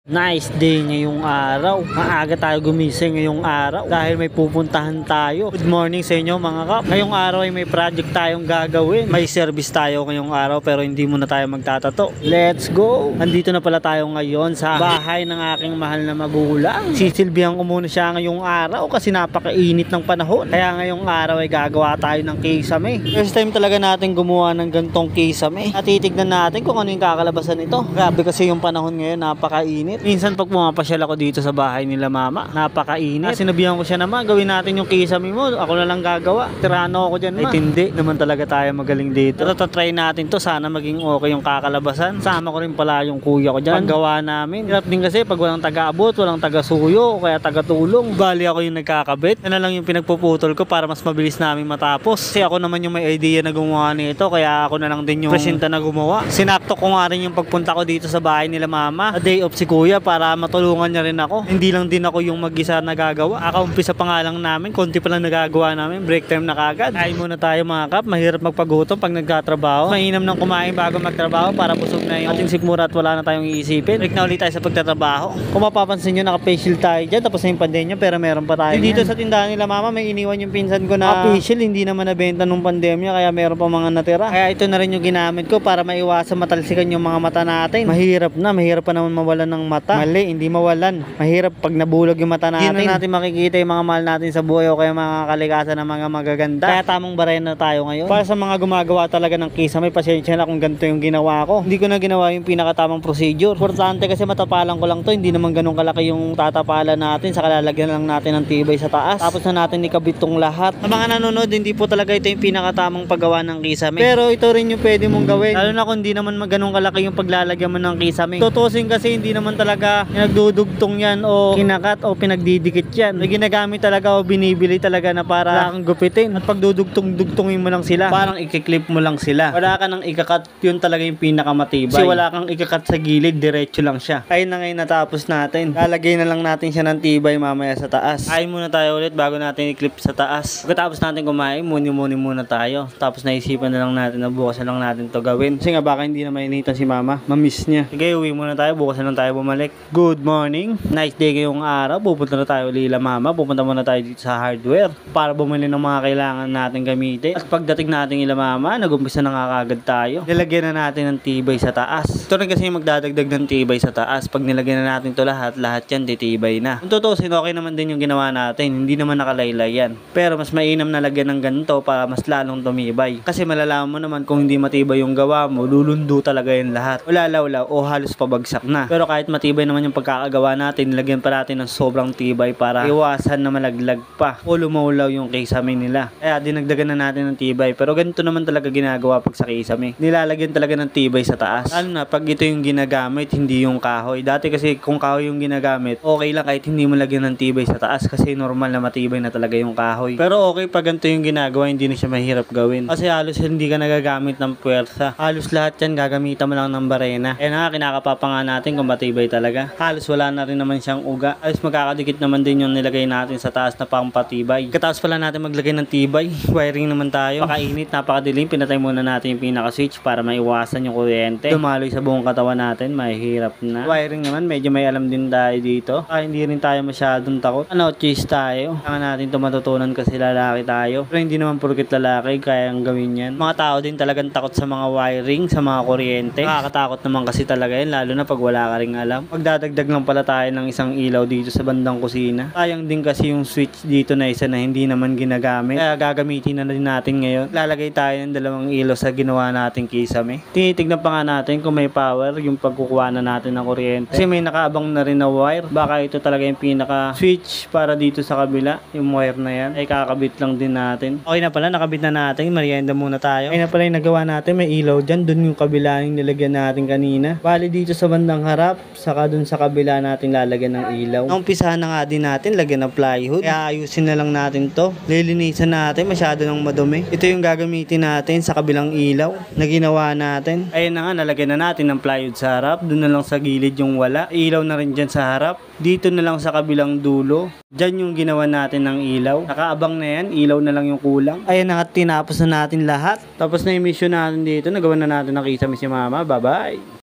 Nice day ngayong araw. Maaga tayo gumising ngayong araw dahil may pupuntahan tayo. Good morning sa inyo mga kap. Ngayong araw ay may project tayong gagawin. May service tayo ngayong araw pero hindi muna tayo magtatato. Let's go! Nandito na pala tayo ngayon sa bahay ng aking mahal na magulang. Sisilbihan ko muna siya ngayong araw kasi napakainit ng panahon. Kaya ngayong araw ay gagawa tayo ng kisame. First time talaga natin gumawa ng gantong kisame. At titignan natin kung ano yung kakalabasan nito. Grabe kasi yung panahon ngayon, napakainit. Minsan pag pumapasyal ako dito sa bahay nila mama, napakainit. Sinabihan ko siya naman, gawin natin yung kisame mo. Ako na lang gagawa. Tirano ako dyan ma. Ay hindi naman talaga tayo magaling dito. Pero try natin to. Sana maging okay yung kakalabasan. Sama ko rin pala yung kuya ko dyan. Paggawa namin. Hirap din kasi pag walang taga-abot, walang taga-suyo, o kaya taga-tulong. Bali ako yung nagkakabit. Yan na lang yung pinagpuputol ko para mas mabilis namin matapos. Kasi ako naman yung may idea na gumawa nito. Kaya ako na lang din yung presenta na gumawa. Sinakto ko nga rin yung pagpunta ko dito sa bahay nila mama. A day off si kuya para matulungan niya rin ako. Hindi lang din ako yung mag-isa nagagawa. Akaumpisa pa nga lang namin, konti pa lang nagagawa namin. Break time na kagad. Kain muna tayo mga kap. Mahirap magpagutom pag nagtatrabaho. Mainam ng kumain bago magtrabaho para busog na yung ating sikmura at wala na tayong iisipin. Break na ulit tayo sa pagtatrabaho. Kung mapapansin nyo, naka-facial tayo dyan. Tapos na yung pandemya pero meron pa tayo. Dito sa tindahan nila mama, may iniwan yung pinsan ko na facial. Hindi naman nabenta nung pandemya kaya meron pa mga natira. Kaya ito na rin yung ginamit ko para maiwasan matalsikan yung mga mata natin. Mahirap pa naman mawalan ng mata. Mali, hindi mawalan. Mahirap pag nabulog yung mata natin. Hindi na natin makikita yung mga mahal natin sa buhay o kaya mga kalikasan ng mga magaganda. Kaya tamang barena na tayo ngayon. Para sa mga gumagawa talaga ng kisame, pasensya na kung ganito yung ginawa ko. Hindi ko na ginawa yung pinakatamang procedure. Importante kasi matapalan ko lang to. Hindi naman ganun kalaki yung tatapalan natin. Saka lalagyan lang natin ng tibay sa taas. Tapos na natin ikabit tong lahat. Sa mga nanonood, hindi po talaga ito yung pinakatamang paggawa ng kisame. Pero ito rin yung pwede mong gawin. Lalo na kung hindi naman ganun kalaki yung paglalagyan mo ng kisame. Tutusin kasi hindi naman talaga nagdudugtong yan o kinakat o pinagdidikit yan. May ginagamit talaga o binibili talaga na para kang gupitin. At pag dudugtong-dugtongin mo lang sila, parang ikiklip mo lang sila. Wala ka nang ikakat, yun talaga yung pinakamatibay. Kasi wala kang ikakat sa gilid, diretso lang siya. Ayun na ngayon natapos natin. Lalagay na lang natin siya ng tibay mamaya sa taas. Kain muna tayo ulit bago natin i-clip sa taas. Pagkatapos natin kumain, muni-muni muna tayo. Tapos naisipan na lang natin na bukas na lang natin to gawin. Kasi nga baka hindi na mainitan si mama. Mamiss niya. Sige, uwi muna tayo. Bukas na lang tayo bumalik. Good morning. Nice day ngayong araw. Pupunta na tayo Lila Mama. Pupunta muna tayo dito sa hardware para bumili ng mga kailangan natin gamitin. At pagdating natin Lila Mama, nag-umpisa na nga kagad tayo. Nilagyan na natin ng tibay sa taas. Ito rin kasi yung magdadagdag ng tibay sa taas. Pag nilagyan na natin to lahat yan titibay na. Kung tutusin, okay naman din yung ginawa natin. Hindi naman nakalaylay yan. Pero mas mainam na lagyan ng ganito para mas lalong tumibay. Kasi malalaman mo naman kung hindi matibay yung gawa mo, lulundo talaga yung lahat. Ulalaw-law o halos pabagsak na. Pero kahit matibay naman yung pagkakagawa natin, nilagyan pa natin ng sobrang tibay para iwasan na malaglag pa o lumulaw yung kisame nila. Kaya dinagdagan na natin ng tibay. Pero ganito naman talaga ginagawa pag sa kisame. Nilalagyan talaga ng tibay sa taas. Lalo na pag ito yung ginagamit, hindi yung kahoy. Dati kasi kung kahoy yung ginagamit, okay lang kahit hindi mo lagyan ng tibay sa taas kasi normal na matibay na talaga yung kahoy. Pero okay pag ganito yung ginagawa, hindi na siya mahirap gawin. Kasi halos hindi ka nagagamit ng puwersa. Halos lahat yan gagamitan mo lang ng barena. Kaya nga kinakapapa nga natin kung matibay talaga. Halos wala na rin naman siyang uga. Halos magkakadikit naman din yung nilagay natin sa taas na pampatibay. Katapos pala natin maglagay ng tibay, wiring naman tayo. Pakainit, napakadilim. Pinatay muna natin yung pinaka-switch para maiwasan yung kuryente. Dumaloy sa buong katawan natin, mahirap na. Wiring naman, medyo may alam din tayo dito. Hindi rin tayo masyadong takot. Cheese tayo. Kailangan natin ito matutunan kasi lalaki tayo. Pero hindi naman porket lalaki, kayang gawin yan. Mga tao din talagang takot sa mga wiring, sa mga kuryente. Nakakatakot naman kasi talaga yan, lalo na pag wala ka ring alam. Magdadagdag lang pala tayo ng isang ilaw dito sa bandang kusina. Sayang din kasi yung switch dito na isa na hindi naman ginagamit. Kaya gagamitin na din natin ngayon. Lalagay tayo ng dalawang ilaw sa ginawa nating kisame. Tinitignan pa nga natin kung may power yung pagkukuha na natin ng kuryente. Kasi may nakaabang na rin na wire. Baka ito talaga yung pinaka switch para dito sa kabila. Yung wire na yan. Ay kakabit lang din natin. Okay na pala, nakabit na natin. Merienda muna tayo. Okay na pala yung nagawa natin. May ilaw dyan. Dun yung kabila yung nilagyan natin kanina. Bali dito sa bandang harap. Saka dun sa kabila natin lalagyan ng ilaw. Umpisahan na nga din natin. Lagyan ng plywood. Kaya ayusin na lang natin to. Lilinisan natin. Masyado nang madumi. Ito yung gagamitin natin sa kabilang ilaw na ginawa natin. Ayun na nga, nalagyan na natin ng plywood sa harap. Dun na lang sa gilid yung wala. Ilaw na rin dyan sa harap. Dito na lang sa kabilang dulo. Dyan yung ginawa natin ng ilaw. Nakaabang na yan. Ilaw na lang yung kulang. Ayun na nga, tinapos na natin lahat. Tapos na yung mission natin dito. Nagawa na natin ng kisame si mama. Bye-bye!